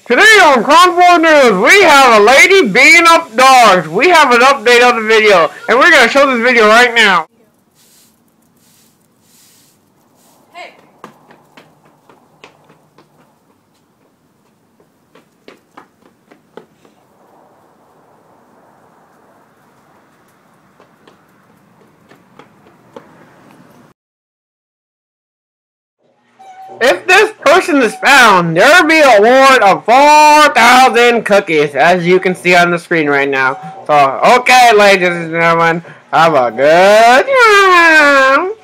Today on Convoy News, we have a lady beating up dogs. We have an update on the video, and we're going to show this video right now. Hey. If this person is found, there will be a reward of 4,000 cookies, as you can see on the screen right now. So, okay, ladies and gentlemen, have a good time.